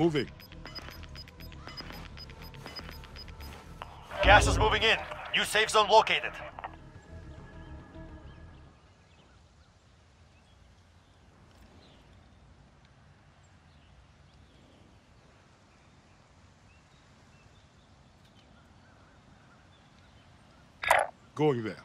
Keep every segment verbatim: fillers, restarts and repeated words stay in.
Moving. Gas is moving in. New safe zone located. Going there.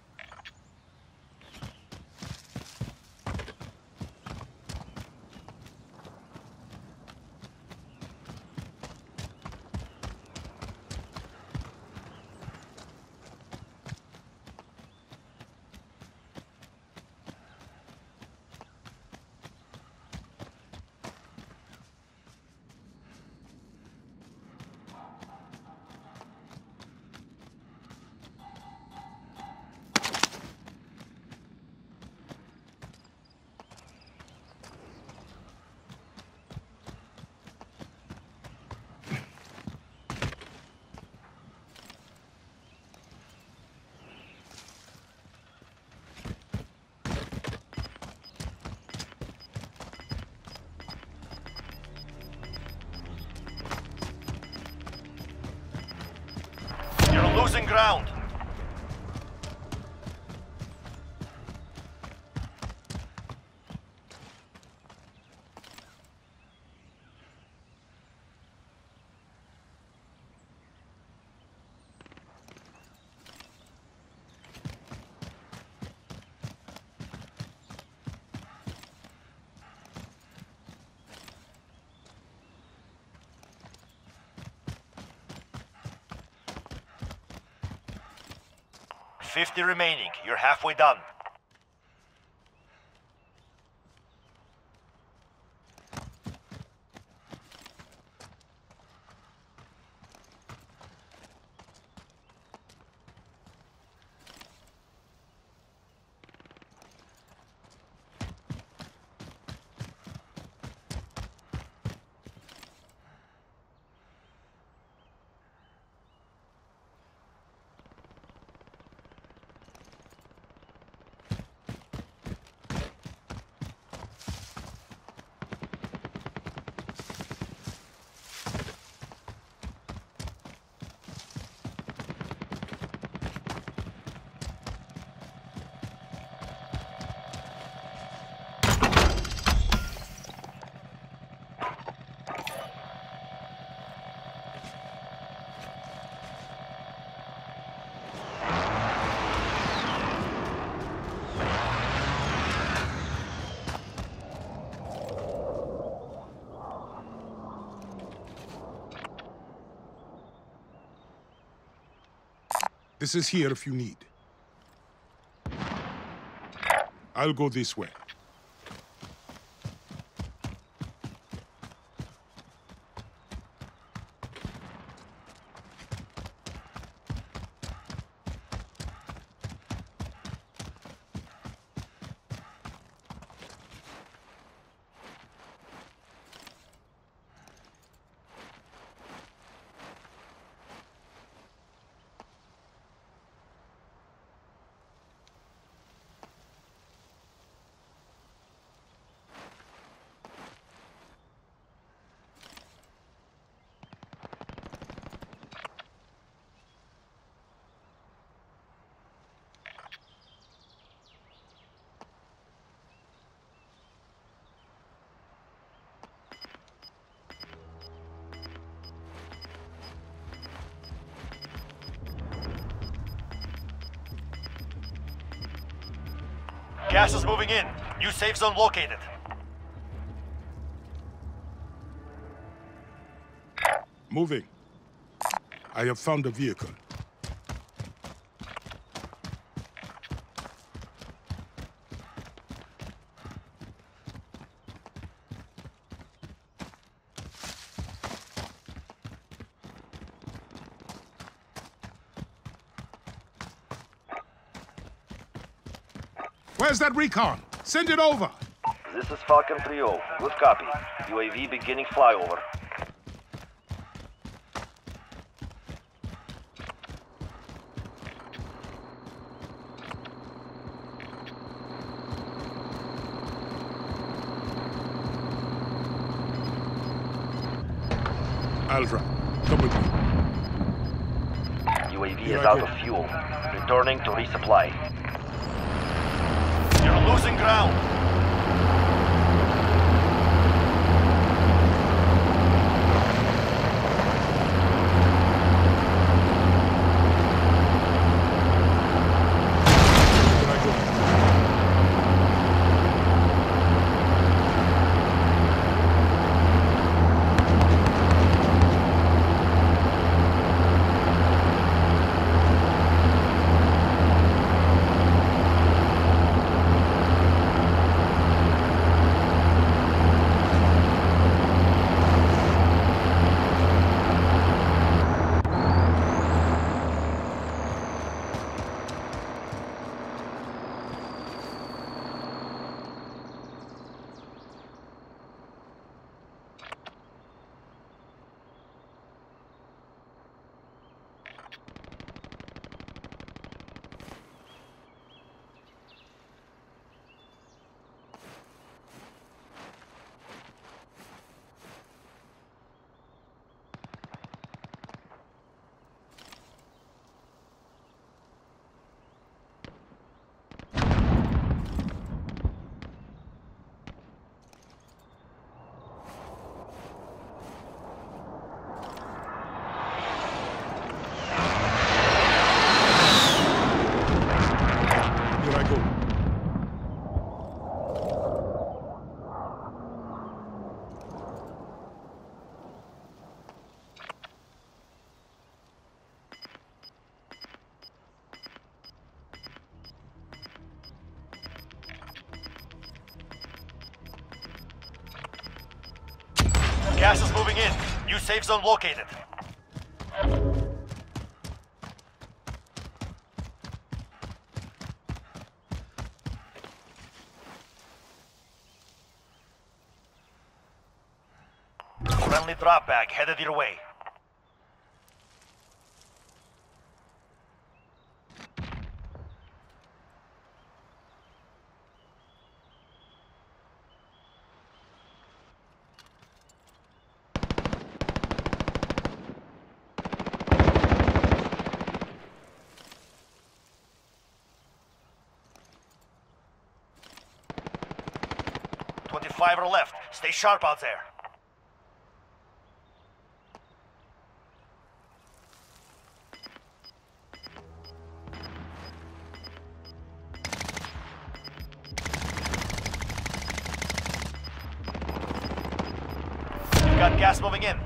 You're losing ground. Fifty remaining. You're halfway done. This is here if you need. I'll go this way. Gas is moving in. New safe zone located. Moving. I have found a vehicle. Where's that recon? Send it over! This is Falcon three oh. Good copy. U A V beginning flyover. I'll drive. Come with me. U A V Here is I out go. of fuel. Returning to resupply. You're losing ground. Here I go. Here I go. Gas is moving in. New safe zone located. Friendly drop bag headed your way. Twenty-five are left. Stay sharp out there. We've got gas moving in.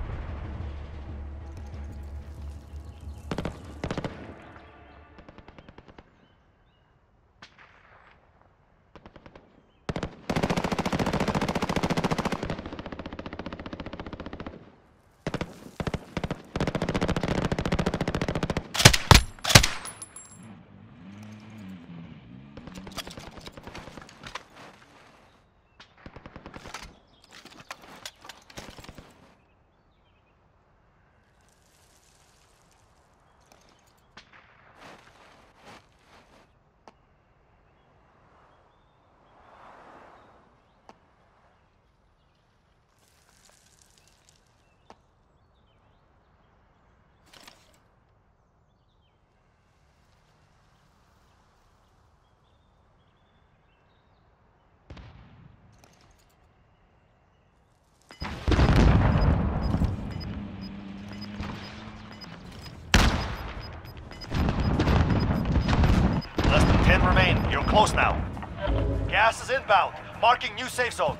Less than ten remain. You're close now. Gas is inbound. Marking new safe zone.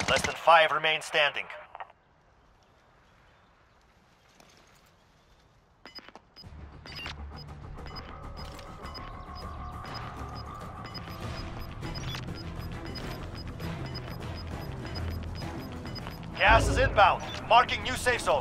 Less than five remain standing. Gas is inbound. Marking new safe zone.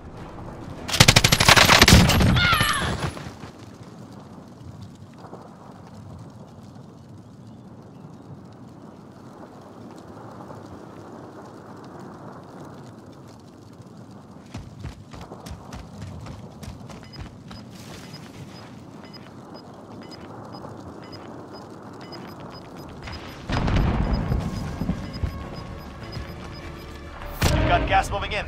Got gas moving in.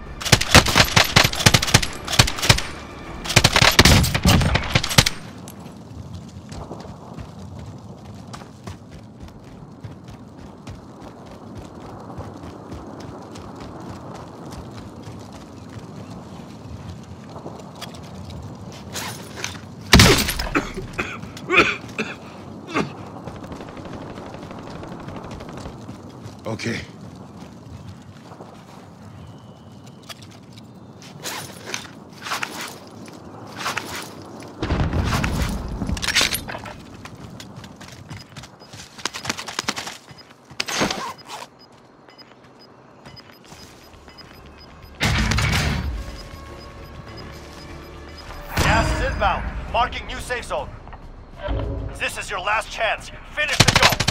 Okay. Gas is inbound. Marking new safe zone. This is your last chance. Finish the job.